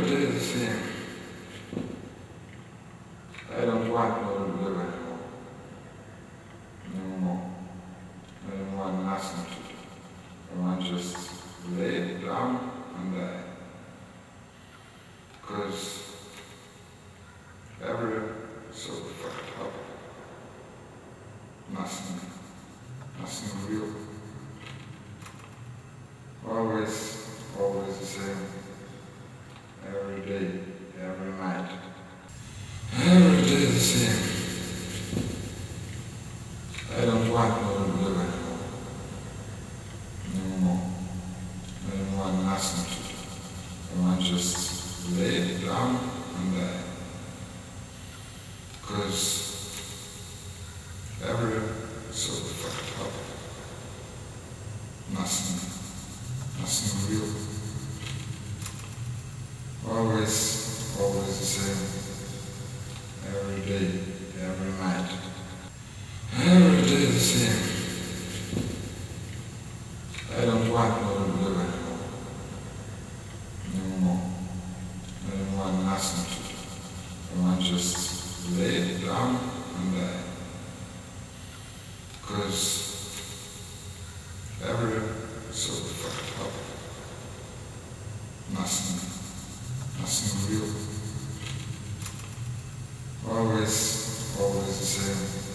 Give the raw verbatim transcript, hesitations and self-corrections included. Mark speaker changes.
Speaker 1: Every day the same. I don't want to live anymore. No more. I don't want nothing to do. I want just lay down and die. Because every so fucked up. Nothing. Nothing real. Always, always the same. Every day, every night. Every day the same. I don't want to live anymore. No more. I don't want nothing to do. I want just lay down and die. Because every so fucked up. Nothing. Nothing real. Always, always the same. Every day, every night. Every day the same. I don't want to live anymore. No more. I don't want nothing to do. I want just lay down and die. Because every so fucked up. Nothing. Nothing real. Always, always the same.